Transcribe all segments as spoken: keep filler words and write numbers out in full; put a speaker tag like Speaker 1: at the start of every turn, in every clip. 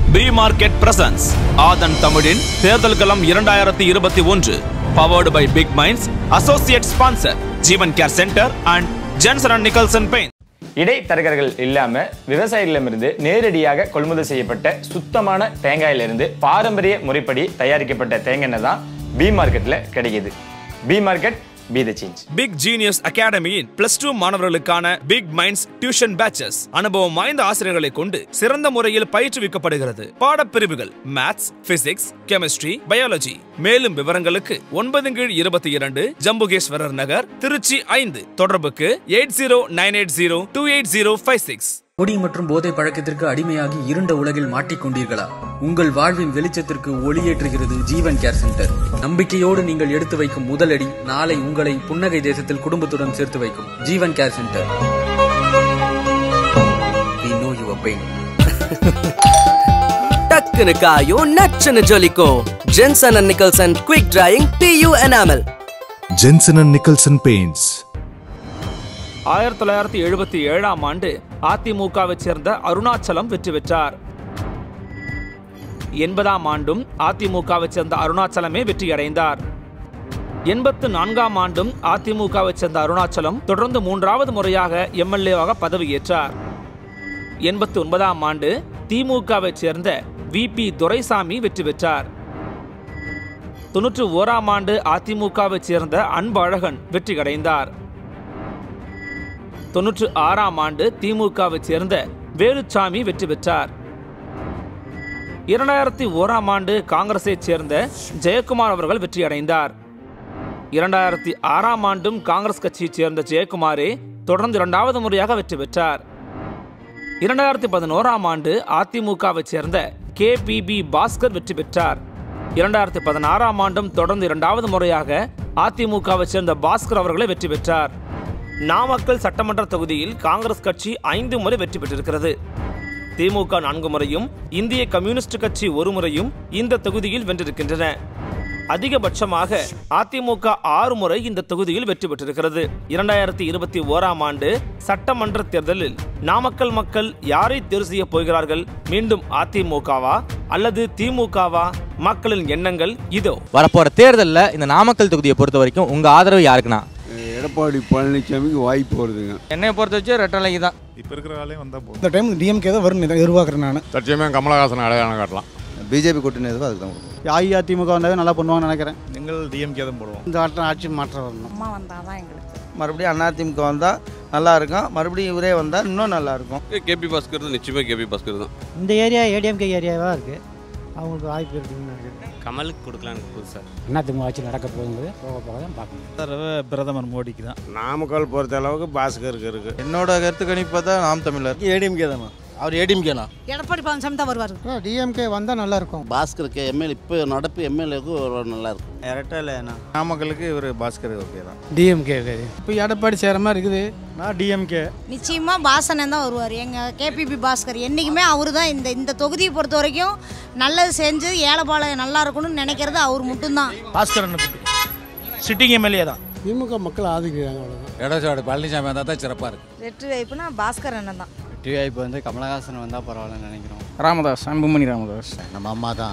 Speaker 1: B Market presents ஆதன் தமிழின் தேர்தல் களம் இரண்டாயிரத்து இருபத்தி ஒன்று powered by Big Minds, associate sponsor Jeevan care centre and Johnson and Nicholson Paint.
Speaker 2: இடைத்தரகர்கள் இல்லாம விவசாயிகளிடமிருந்து நேரடியாக கொள்முதல் செய்யப்பட்ட சுத்தமான தேங்காயிலிருந்து பாரம்பரிய முறைப்படி தயாரிக்கப்பட்ட தேங்காய் எண்ணெய் தான் பி மார்க்கெட்ல கிடைக்குது. B market, be the change.
Speaker 1: Big Genius Academy in plus two மாணவர்களுக்கான Big Minds tuition batches அனுபவம் வாய்ந்த ஆசிரியர்களை கொண்டு சிறந்த முறையில் பயிற்றுவிக்கப்படுகிறது. பாடப்பிரிவுகள் மேத்ஸ், பிசிக்ஸ், கெமிஸ்ட்ரி, பயாலஜி. மேலும் விவரங்களுக்கு ஒன்பது கீழ் இருபத்தி இரண்டு ஜம்புகேஸ்வரர் நகர், திருச்சி ஐந்து. தொடர்புக்கு eight zero nine eight zero two eight zero five six.
Speaker 3: குடி மற்றும் போதை பழக்கத்திற்கு அடிமையாகி இருண்ட உலகில் மாட்டிக்கொண்டீர்களா? உங்கள் வாழ்வின் வெளிச்சத்திற்கு ஒளியேற்றுகிறது ஜீவன் கேர் சென்டர். நம்பிக்கையோடு நீங்கள் எடுத்து வைக்கும் முதலடி நாளை உங்களை புன்னகை தேசத்தில் குடும்பத்துடன் சேர்த்து வைக்கும். Jeevan care centre. We know your pain.
Speaker 4: டக்குனு காயும் நச்சுன்னு ஜொலிக்கும். Johnson and Nicholson Quick Drying P U Enamel.
Speaker 5: Johnson and Nicholson Paints.
Speaker 1: ஆயிரத்தி தொள்ளாயிரத்தி எழுபத்தி ஏழாம் ஆண்டு அதிமுகவை சேர்ந்த அருணாச்சலம் வெற்றி பெற்றார். எண்பதாம் ஆண்டும் அதிமுகவை சேர்ந்த அருணாச்சலமே வெற்றியடைந்தார். எண்பத்து நான்காம் ஆண்டும் அதிமுகவை சேர்ந்த அருணாச்சலம் தொடர்ந்து மூன்றாவது முறையாக எம்எல்ஏவாக பதவியேற்றார். எண்பத்தி ஒன்பதாம் ஆண்டு திமுகவை சேர்ந்த வி பி துரைசாமி வெற்றி பெற்றார். தொன்னூற்றி ஓராம் ஆண்டு அதிமுகவை சேர்ந்த அன்பழகன் வெற்றியடைந்தார். தொன்னூற்று ஆறாம் ஆண்டு திமுகவை சேர்ந்த வேலுச்சாமி வெற்றி பெற்றார். இரண்டாயிரத்தி ஓராம் ஆண்டு காங்கிரஸை சேர்ந்த ஜெயக்குமார் அவர்கள் வெற்றியடைந்தார். இரண்டாயிரத்தி ஆறாம் ஆண்டும் காங்கிரஸ் கட்சியைச் சேர்ந்த ஜெயக்குமாரே தொடர்ந்து இரண்டாவது முறையாக வெற்றி பெற்றார். இரண்டாயிரத்தி பதினோராம் ஆண்டு அதிமுகவை சேர்ந்த கே பி பி பாஸ்கர் வெற்றி பெற்றார். இரண்டாயிரத்தி பதினாறாம் ஆண்டும் தொடர்ந்து இரண்டாவது முறையாக அதிமுகவை சேர்ந்த பாஸ்கர் அவர்களை வெற்றி பெற்றார். நாமக்கல் சட்டமன்ற தொகுதியில் காங்கிரஸ் கட்சி ஐந்து முறை வெற்றி பெற்றிருக்கிறது. திமுக நான்கு முறையும் இந்திய கம்யூனிஸ்ட் கட்சி ஒரு முறையும் இந்த தொகுதியில் வென்றிருக்கின்றன. அதிகபட்சமாக அதிமுக ஆறு முறை இந்த தொகுதியில் வெற்றி பெற்றிருக்கிறது. இரண்டாயிரத்தி இருபத்தி ஓராம் ஆண்டு சட்டமன்ற தேர்தலில் நாமக்கல் மக்கள் யாரை தேர்வு செய்ய போகிறார்கள்? மீண்டும் அதிமுகவா அல்லது திமுகவா? மக்களின் எண்ணங்கள் இதோ.
Speaker 6: வரப்போற தேர்தலில் இந்த நாமக்கல் தொகுதியை பொறுத்த வரைக்கும் உங்க ஆதரவு யாருக்குன்னா?
Speaker 7: எடப்பாடி பழனிசாமிக்கு வாய்ப்பு வருதுங்க.
Speaker 6: என்னைய பொறுத்த வச்சு ரெட்டலைக்கு தான்.
Speaker 8: இப்போ இருக்கிற ஆளே வந்தால் போதும்.
Speaker 9: இந்த டைம் டிஎம்கே தான் வரும் எதிர்பார்க்குறேன் நான்.
Speaker 8: தற்சயமாக கமலஹாசன் அடையாளம் காட்டலாம்.
Speaker 7: பிஜேபி கூட்டணி எதுவும் அதுக்கு தான் கொடுக்கும்.
Speaker 9: அஇஅதிமுக வந்தாவே நல்லா பண்ணுவாங்கன்னு நினைக்கிறேன்.
Speaker 8: எங்கள் டிஎம்கே தான் போடுவோம்.
Speaker 9: இந்த ஆட்டம் ஆட்சி மாற்றம் வரணும்.
Speaker 10: அம்மா வந்தால் தான் எங்களுக்கு.
Speaker 11: மறுபடியும் அதிமுக வந்தால் நல்லா இருக்கும். மறுபடியும் இவரே வந்தால் இன்னும் நல்லா இருக்கும்.
Speaker 12: கேபி பாஸ்கர் நிச்சயமாக கேபி பாஸ்கர் தான்.
Speaker 13: இந்த ஏரியா ஏடிஎம்கே ஏரியாவாக இருக்குது. அவங்களுக்கு வாய்ப்பு இருக்குன்னு இருக்குது.
Speaker 14: கமலுக்கு கொடுக்கலான்னு புதுசார்
Speaker 13: அதிமுக ஆட்சி நடக்க போகுது. போக போக தான் பார்க்கணும்.
Speaker 15: சார் பிரதமர் மோடிக்கு தான்.
Speaker 16: நாமக்கல் பொறுத்த அளவுக்கு பாஸ்கருக்கு இருக்கு.
Speaker 11: என்னோட கருத்து கணிப்பு பார்த்தா நாம் தமிழர்
Speaker 9: ஏடிஎம்கே தானா?
Speaker 11: அவர் ஏடிஎம்கேனா?
Speaker 10: எடப்பாடி பழனிசாமி தான் வருவார்.
Speaker 13: டிஎம்கே வந்தால் நல்லா இருக்கும்.
Speaker 14: பாஸ்கருக்கு எம்எல்ஏ இப்போ நடப்பு எம்எல்ஏக்கு நல்லா இருக்கும்.
Speaker 11: இரட்டலைண்ணா நாமக்கலுக்கு இவர் பாஸ்கர் ஓகே தான்.
Speaker 13: டிஎம்கே இப்போ எடப்பாடி சேர மாதிரி இருக்குது.
Speaker 9: நான் டிஎம்கே.
Speaker 10: நிச்சயமா பாசனன் தான் வருவார். எங்கள் கேபிபி பாஸ்கர் என்றைக்குமே அவர் தான். இந்த இந்த தொகுதியை பொறுத்த வரைக்கும் நல்லது செஞ்சு ஏழைப்பாளைய நல்லா இருக்கணும்னு நினைக்கிறது அவர் மட்டும்தான்.
Speaker 15: பாஸ்கர் சிட்டிங் எம்எல்ஏ தான்.
Speaker 9: திமுக மக்கள் ஆதரிக்கிறாங்க. அவ்வளோதான்.
Speaker 17: எடப்பாடி பழனிசாமி வந்தால் தான் சிறப்பாக இருக்கு.
Speaker 10: வெற்றி வாய்ப்புனா பாஸ்கர் அண்ணன் தான்.
Speaker 11: வெற்றி வாய்ப்பு வந்து கமலஹாசன் வந்தால் பரவாயில்லன்னு நினைக்கிறோம்.
Speaker 9: ராமதாஸ், அன்புமணி ராமதாஸ்.
Speaker 17: நம்ம அம்மா தான்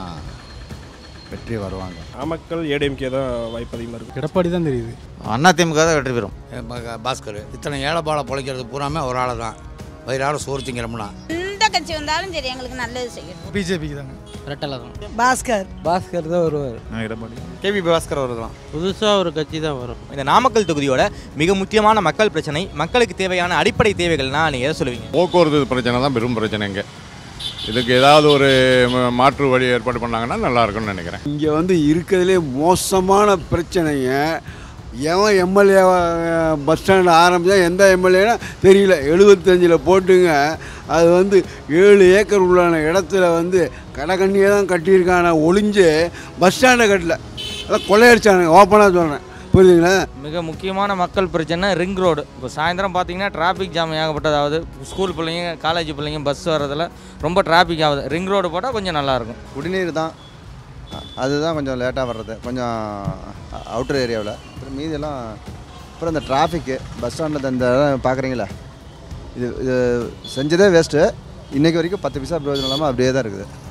Speaker 17: வெற்றி வருவாங்க.
Speaker 8: நாமக்கல் ஏடிஎம்கே தான் வாய்ப்பு அதிகமாக இருக்குது.
Speaker 9: எடப்பாடி தான் தெரியுது.
Speaker 11: அதிமுக தான் வெற்றி பெறும்.
Speaker 17: பாஸ்கர் இத்தனை ஏழைப்பாலை பொழைக்கிறது பூராமே ஒரு ஆள் தான். வயிறால சோறு திங்கிறோம்னா
Speaker 10: எந்த கட்சி வந்தாலும் சரி எங்களுக்கு நல்லது செய்யணும்.
Speaker 9: பிஜேபிக்கு தாங்க.
Speaker 13: ரெட்டலை தான்.
Speaker 10: பாஸ்கர்
Speaker 13: பாஸ்கர் தான் வருவார்.
Speaker 8: எடப்பாடி
Speaker 11: கேபி பாஸ்கர் வருதான்.
Speaker 13: புதுசாக ஒரு கட்சி தான் வரும்.
Speaker 6: இந்த நாமக்கல் தொகுதியோட மிக முக்கியமான மக்கள் பிரச்சனை, மக்களுக்கு தேவையான அடிப்படை தேவைகள்னா நீங்க எதை சொல்லுவீங்க?
Speaker 8: போக்குவரத்து பிரச்சனை தான் பெரும் பிரச்சனைங்க. இதுக்கு ஏதாவது ஒரு மாற்று வழி ஏற்பாடு பண்ணாங்கன்னா நல்லா இருக்கும்னு நினைக்கிறேன்.
Speaker 7: இங்கே வந்து இருக்கிறதுலே மோசமான பிரச்சனைங்க. எவன் எம்எல்ஏ பஸ் ஸ்டாண்ட் ஆரம்பித்தா எந்த எம்எல்ஏனா தெரியல. எழுபத்தஞ்சில் போட்டுங்க. அது வந்து ஏழு ஏக்கர் உள்ளான இடத்துல வந்து கடைக்கண்ணியே தான் கட்டியிருக்கான ஒளிஞ்சு பஸ் ஸ்டாண்டை கட்டல. அதான் கொள்ளையடிச்சானுங்க. ஓப்பனாக சொல்கிறேன். புரியுதுங்களா?
Speaker 6: மிக முக்கியமான மக்கள் பிரச்சனை ரிங் ரோடு. இப்போ சாயந்தரம் பார்த்தீங்கன்னா டிராஃபிக் ஜாம் ஏகப்பட்டது ஆகுது. ஸ்கூல் பிள்ளைங்க, காலேஜ் பிள்ளைங்க பஸ் வர்றதில் ரொம்ப டிராஃபிக் ஆகுது. ரிங் ரோடு போட்டால் கொஞ்சம் நல்லாயிருக்கும்.
Speaker 11: குடிநீர் தான், அதுதான் கொஞ்சம் லேட்டாக வர்றது, கொஞ்சம் அவுட்டர் ஏரியாவில். அப்புறம் மீதியெல்லாம் அப்புறம் இந்த டிராஃபிக்கு பஸ் ஸ்டாண்டில் இந்த பார்க்குறீங்களா, இது இது செஞ்சதே வேஸ்ட்டு. இன்றைக்கி வரைக்கும் பத்து பைசா பிரயோஜனம் இல்லாமல் அப்படியே தான் இருக்குது.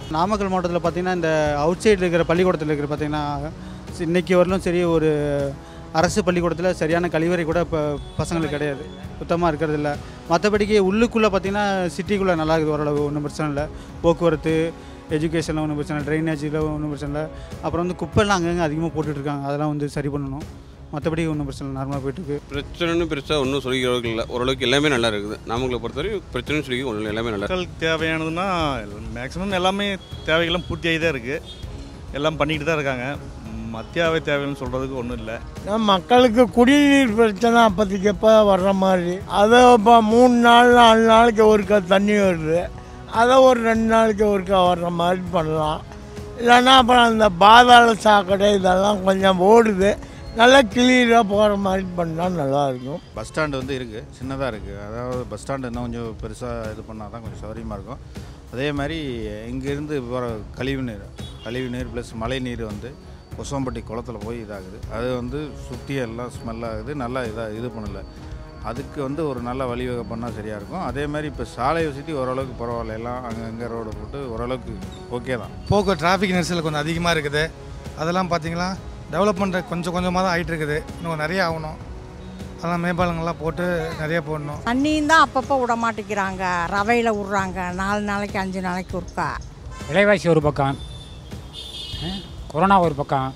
Speaker 9: நாமக்கல் மாவட்டத்தில் பார்த்திங்கன்னா இந்த அவுட் சைடில் இருக்கிற பள்ளிக்கூடத்தில் இருக்கிற பார்த்திங்கன்னா இன்றைக்கி வரலும் சரி ஒரு அரசு பள்ளிக்கூடத்தில் சரியான கழிவறை கூட இப்போ பசங்களுக்கு கிடையாது, சுத்தமாக இருக்கிறது இல்லை. மற்றபடிக்கு உள்ளுக்குள்ளே பார்த்திங்கன்னா சிட்டிக்குள்ளே நல்லா இருக்குது ஓரளவு, ஒன்றும் பிரச்சனை இல்லை. போக்குவரத்து, எஜுகேஷனில் ஒன்றும் பிரச்சனை இல்லை, ட்ரைனேஜில் ஒன்றும் பிரச்சனை இல்லை. அப்புறம் வந்து குப்பைலாம் அங்கங்கே அதிகமாக போட்டுட்ருக்காங்க, அதெல்லாம் வந்து சரி பண்ணணும். மற்றபடி ஒன்றும் பிரச்சனை இல்லை, நார்மலாக போயிட்டுருக்கு.
Speaker 12: பிரச்சனைன்னு பெருசாக ஒன்றும் சொல்லிக்கிற அளவுக்கு இல்லை, ஓரளவுக்கு எல்லாமே நல்லா இருக்குது. நாமக்கலை பொறுத்தவரைக்கும் பிரச்சனைன்னு சொல்லி ஒன்றும் எல்லாமே நல்லா
Speaker 15: மக்களுக்கு தேவையானதுன்னா மேக்ஸிமம் எல்லாமே தேவைகளும் பூர்த்தியாகி தான் இருக்குது, எல்லாம் பண்ணிக்கிட்டு தான் இருக்காங்க. அத்தியாவசிய தேவைன்னு சொல்கிறதுக்கு ஒன்றும் இல்லை.
Speaker 18: மக்களுக்கு குடிநீர் பிரச்சனை அப்போதைக்கு எப்போ வர்ற மாதிரி, அதை இப்போ மூணு நாள் நாலு நாளைக்கு ஒருக்கா தண்ணி வருது, அதை ஒரு ரெண்டு நாளைக்கு ஒருக்கா வர்ற மாதிரி பண்ணலாம். இல்லைன்னா அப்புறம் அந்த பாதாள சாக்கடை இதெல்லாம் கொஞ்சம் ஓடுது, நல்லா கிளியராக போகிற மாதிரி பண்ணால் நல்லாயிருக்கும்.
Speaker 19: பஸ் ஸ்டாண்டு வந்து இருக்குது, சின்னதாக இருக்குது. அதாவது பஸ் ஸ்டாண்டு இன்னும் கொஞ்சம் பெருசாக இது பண்ணால் தான் கொஞ்சம் சௌகரியமாக இருக்கும். அதே மாதிரி இங்கேருந்து போகிற கழிவு நீர் கழிவு நீர் ப்ளஸ் மழை நீர் வந்து கொசவம்பட்டி குளத்தில் போய் இதாகுது, அது வந்து சுற்றி எல்லாம் ஸ்மெல்லாகுது, நல்லா இதாக இது பண்ணலை. அதுக்கு வந்து ஒரு நல்ல வழிவகை பண்ணால் சரியாக இருக்கும். அதே மாதிரி இப்போ சாலை வசதி ஓரளவுக்கு பரவாயில்ல, எல்லாம் அங்கங்கே ரோடு போட்டு ஓரளவுக்கு ஓகே தான்.
Speaker 20: போக்கு டிராஃபிக் நெரிசல் கொஞ்சம் அதிகமாக இருக்குது, அதெல்லாம் பார்த்திங்கன்னா டெவலப்மெண்ட் கொஞ்சம் கொஞ்சமாக தான் ஆகிட்டு இருக்குது, இன்னும் நிறைய ஆகணும். அதெல்லாம் மேம்பாலங்கள்லாம் போட்டு நிறைய போடணும்.
Speaker 21: தண்ணியும் தான் அப்பப்போ விட மாட்டேங்கிறாங்க, ரவையில் விட்றாங்க, நாலு நாளைக்கு அஞ்சு நாளைக்கு ஒருக்கா.
Speaker 22: விலைவாசி ஒரு பக்கம், கொரோனா ஒரு பக்கம்,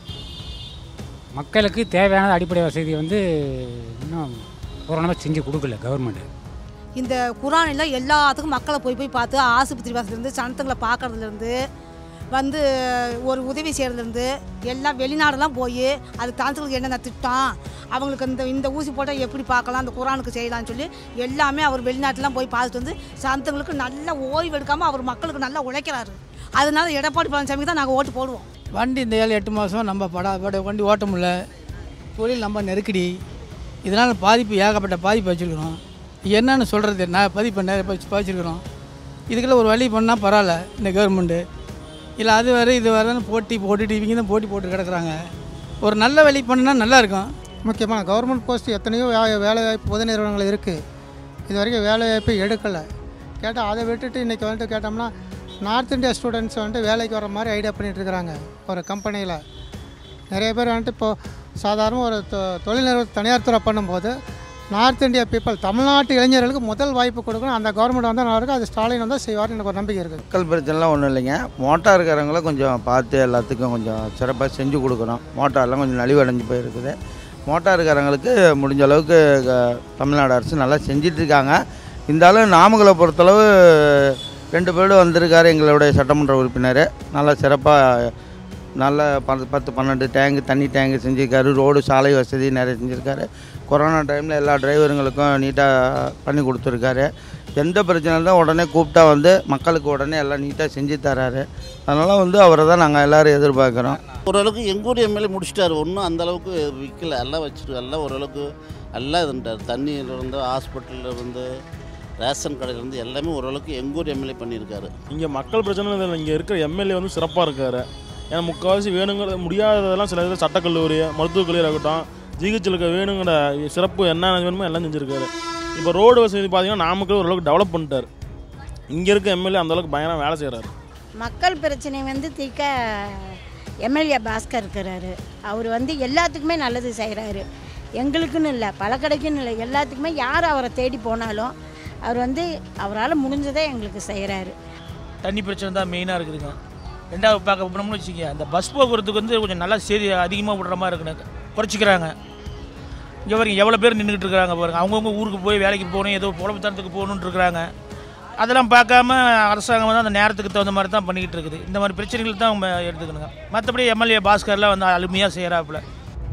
Speaker 22: மக்களுக்கு தேவையான அடிப்படை வசதி வந்து இன்னும் கொரோனாவை செஞ்சு கொடுக்கல கவர்மெண்ட்டு.
Speaker 10: இந்த குரானில் எல்லாத்துக்கும் மக்களை போய் போய் பார்த்து ஆஸ்பத்திரி வசதிலேருந்து சனத்துங்களை பார்க்கறதுலேருந்து வந்து ஒரு உதவி செய்கிறதுலேருந்து எல்லாம் வெளிநாடெல்லாம் போய் அது தாழ்த்துகளுக்கு என்னென்ன திட்டம், அவங்களுக்கு இந்த இந்த ஊசி போட்டால் எப்படி பார்க்கலாம், அந்த குரானுக்கு செய்யலாம்னு சொல்லி எல்லாமே அவர் வெளிநாட்டிலாம் போய் பார்த்துட்டு வந்து சனத்துங்களுக்கு நல்ல ஓய்வு எடுக்காமல் அவர் மக்களுக்கு நல்லா உழைக்கிறாரு. அதனால எடப்பாடி பழனிசாமிக்கு தான் நாங்கள் ஓட்டு போடுவோம்.
Speaker 13: வண்டி இந்த ஏழு எட்டு மாதம் நம்ம படா பட வண்டி ஓட்ட முடியல, தொழில் நம்ம நெருக்கடி, இதனால் பாதிப்பு ஏகப்பட்ட பாதிப்பு வச்சுருக்கிறோம். என்னென்னு சொல்கிறது, நான் பதிப்பு நிறைய வச்சுருக்கிறோம். இதுக்கெல்லாம் ஒரு வழி பண்ணால் பரவாயில்ல இந்த கவர்மெண்ட்டு. இல்லை அது வேறு இது வேறுன்னு போட்டி போட்டுட்டு இவங்க தான் போட்டி போட்டு கிடக்குறாங்க. ஒரு நல்ல வழி பண்ணால் நல்லாயிருக்கும்.
Speaker 23: முக்கியமாக கவர்மெண்ட் போஸ்ட் எத்தனையோ வேலை வாய்ப்பு பொது நிறுவனங்கள் இருக்குது, இது வரைக்கும் வேலை வாய்ப்பு எடுக்கலை. கேட்டால் அதை விட்டுட்டு இன்றைக்கி வந்துட்டு கேட்டோம்னா நார்த் இந்தியா ஸ்டூடெண்ட்ஸ் வந்துட்டு வேலைக்கு வர மாதிரி ஐடியா பண்ணிகிட்ருக்குறாங்க. ஒரு கம்பெனியில் நிறைய பேர் வந்துட்டு இப்போது சாதாரண ஒரு தொழில் நிறுவனம் தனியார் துறை பண்ணும்போது நார்த் இந்தியா பீப்புள் தமிழ்நாட்டு இளைஞர்களுக்கு முதல் வாய்ப்பு கொடுக்கணும். அந்த கவர்மெண்ட் வந்தால் நல்லா இருக்கும், அது ஸ்டாலின் வந்தால் செய்வார்னு எனக்கு ஒரு நம்பிக்கை இருக்குது.
Speaker 24: மக்கள் பிரச்சனைலாம் ஒன்றும் இல்லைங்க, மோட்டார்காரங்களும் கொஞ்சம் பார்த்து எல்லாத்துக்கும் கொஞ்சம் சிறப்பாக செஞ்சு கொடுக்கணும். மோட்டார்லாம் கொஞ்சம் நலிவடைஞ்சு போயிருக்குது. மோட்டார்காரங்களுக்கு முடிஞ்ச அளவுக்கு தமிழ்நாடு அரசு நல்லா செஞ்சிட்ருக்காங்க. இருந்தாலும் நாமக்கலை பொறுத்தளவு ரெண்டு பேரும் வந்திருக்காரு எங்களுடைய சட்டமன்ற உறுப்பினர், நல்லா சிறப்பாக நல்ல பத்து பத்து பன்னெண்டு டேங்கு தண்ணி டேங்கு செஞ்சுருக்காரு. ரோடு சாலை வசதி நிறைய செஞ்சுருக்காரு. கொரோனா டைமில் எல்லா டிரைவருங்களுக்கும் நீட்டாக பண்ணி கொடுத்துருக்காரு. எந்த பிரச்சனை தான் உடனே கூப்பிட்டா வந்து மக்களுக்கு உடனே எல்லாம் நீட்டாக செஞ்சு தராரு. அதனால் வந்து அவரை தான் நாங்கள் எல்லோரும் எதிர்பார்க்குறோம்.
Speaker 14: ஓரளவுக்கு எங்கூர் எம்எல்ஏ முடிச்சிட்டாரு, ஒன்றும் அந்தளவுக்கு விற்கல, எல்லாம் வச்சுட்டு எல்லாம் ஓரளவுக்கு எல்லாம் இதுன்ட்டார். தண்ணியிலேருந்து ஹாஸ்பிட்டல்லேருந்து ரேஷன் கடையிலேருந்து எல்லாமே ஓரளவுக்கு எங்கூர் எம்எல்ஏ பண்ணியிருக்காரு.
Speaker 15: இங்கே மக்கள் பிரச்சனை இங்கே இருக்கிற எம்எல்ஏ வந்து சிறப்பாக இருக்கார். ஏன்னா முக்கால்வாசி வேணுங்கிற முடியாததெல்லாம் சில இதில் சட்டக்கல்லூரி மருத்துவக் கல்லூரி ஆகட்டும், ஜிஹெச்சிலுக்கு வேணுங்கிற சிறப்பு என்னென்ன வேணுமோ எல்லாம் செஞ்சுருக்காரு. இப்போ ரோடு வசதி பார்த்தீங்கன்னா நாமக்கல் ஓரளவுக்கு டெவலப் பண்ணிட்டார். இங்கே இருக்க எம்எல்ஏ அந்தளவுக்கு பயங்கரம் வேலை செய்கிறாரு.
Speaker 21: மக்கள் பிரச்சனை வந்து தீர்க்க எம்எல்ஏ பாஸ்கர் இருக்கிறாரு. அவர் வந்து எல்லாத்துக்குமே நல்லது செய்கிறாரு. எங்களுக்குன்னு இல்லை, பழக்கடைக்குன்னு இல்லை, எல்லாத்துக்குமே யார் அவரை தேடி போனாலும் அவர் வந்து அவரால் முடிஞ்சதை எங்களுக்கு செய்கிறாரு.
Speaker 15: தண்ணி பிரச்சனை தான் மெயினாக இருக்குதுங்க. ரெண்டாவது பார்க்க போனோம்னு வச்சுக்கோங்க, அந்த பஸ் போக்குவரத்துக்கு வந்து கொஞ்சம் நல்லா சேதி அதிகமாக விடுற மாதிரி இருக்குன்னு குறைச்சிக்கிறாங்க. இங்கே வரைக்கும் எவ்வளோ பேர் நின்றுக்கிட்டு இருக்கிறாங்க பாருங்கள், அவங்கவுங்க ஊருக்கு போய் வேலைக்கு போகணும், ஏதோ புலம்புத்தனத்துக்கு போகணுன்னு இருக்கிறாங்க. அதெல்லாம் பார்க்காம அரசாங்கம் வந்து அந்த நேரத்துக்கு தகுந்த மாதிரி தான் பண்ணிக்கிட்டு இருக்குது. இந்த மாதிரி பிரச்சனைகள் தான் அவங்க எடுத்துக்கணுங்க. மற்றபடி எம்எல்ஏ பாஸ்கர்லாம் வந்து அருமையாக செய்கிறாப்புல.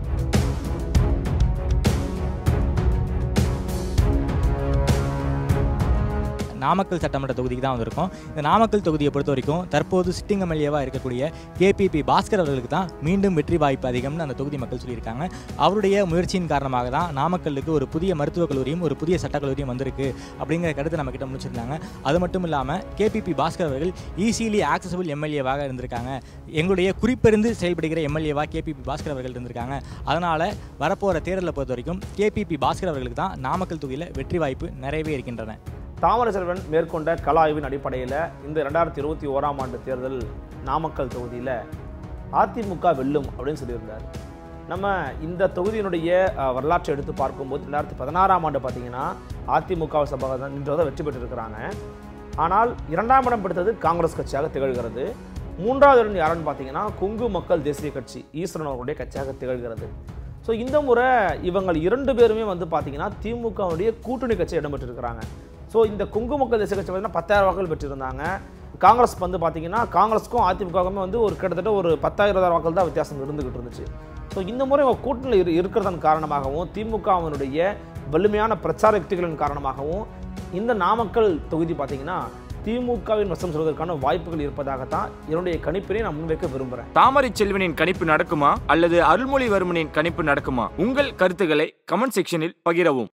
Speaker 25: நாமக்கல் சட்டமன்ற தொகுதிக்கு தான் வந்திருக்கோம். இந்த நாமக்கல் தொகுதியை பொறுத்த வரைக்கும் தற்போது சிட்டிங் எம்எல்ஏவாக இருக்கக்கூடிய கேபிபி பாஸ்கர் அவர்களுக்கு தான் மீண்டும் வெற்றி வாய்ப்பு அதிகம்னு அந்த தொகுதி மக்கள் சொல்லியிருக்காங்க. அவருடைய முயற்சியின் காரணமாக தான் நாமக்கல்லுக்கு ஒரு புதிய மருத்துவக் கல்லூரியும் ஒரு புதிய சட்டக் கல்லூரியும் வந்திருக்கு அப்படிங்கிற கருத்தை நம்ம கிட்ட முடிச்சிருந்தாங்க. அது மட்டும் இல்லாமல் கேபிபி பாஸ்கர் அவர்கள் ஈஸிலி ஆக்சசபிள் எம்எல்ஏவாக இருந்திருக்காங்க. எங்களுடைய குறிப்பெருந்து செயல்படுகிற எம்எல்ஏவாக கேபிபி பாஸ்கர் அவர்கள் இருந்திருக்காங்க. அதனால் வரப்போகிற தேர்தலை பொறுத்த வரைக்கும் கேபிபி பாஸ்கர் அவர்களுக்கு தான் நாமக்கல் தொகுதியில் வெற்றி வாய்ப்பு நிறையவே இருக்கின்றன.
Speaker 1: தாமரை செல்வன் மேற்கொண்ட கள ஆய்வின் அடிப்படையில் இந்த ரெண்டாயிரத்தி இருபத்தி ஓராம் ஆண்டு தேர்தல் நாமக்கல் தொகுதியில் அதிமுக வெல்லும் அப்படின்னு சொல்லியிருந்தார். நம்ம இந்த தொகுதியினுடைய வரலாற்றை எடுத்து பார்க்கும்போது ரெண்டாயிரத்தி பதினாறாம் ஆண்டு பார்த்தீங்கன்னா அதிமுக சபை நின்றதை வெற்றி பெற்றிருக்கிறாங்க. ஆனால் இரண்டாம் இடம் பிடித்தது காங்கிரஸ் கட்சியாக திகழ்கிறது. மூன்றாவது இடம் யாருன்னு பார்த்தீங்கன்னா கொங்கு மக்கள் தேசிய கட்சி ஈஸ்வரன் அவர்களுடைய கட்சியாக திகழ்கிறது. ஸோ இந்த முறை இவங்கள் இரண்டு பேருமே வந்து பார்த்தீங்கன்னா திமுகவுடைய கூட்டணி கட்சி இடம் பெற்றிருக்கிறாங்க. ஸோ இந்த கொங்கு மக்கள் தேசிய கட்சி பார்த்தீங்கன்னா பத்தாயிரம் வாக்குகள் பெற்றிருந்தாங்க. காங்கிரஸ் வந்து பார்த்தீங்கன்னா காங்கிரஸுக்கும் அதிமுகவுமே வந்து ஒரு கிட்டத்தட்ட ஒரு பத்தாயிரம் வாக்குகள் தான் வித்தியாசம் இருந்துகிட்டு இருந்துச்சு. ஸோ இந்த முறை கூட்டணியில் இரு இருக்கிறதன் காரணமாகவும் திமுகவினுடைய வலிமையான பிரச்சார யுக்திகளின் காரணமாகவும் இந்த நாமக்கல் தொகுதி பார்த்தீங்கன்னா திமுகவின் வசம் சொல்வதற்கான வாய்ப்புகள் இருப்பதாகத்தான் என்னுடைய கணிப்பினை நான் முன்வைக்க விரும்புகிறேன்.
Speaker 2: தாமரை செல்வனின் கணிப்பு நடக்குமா அல்லது அருள்மொழிவர்மனின் கணிப்பு நடக்குமா? உங்கள் கருத்துக்களை கமெண்ட் செக்ஷனில் பகிரவும்.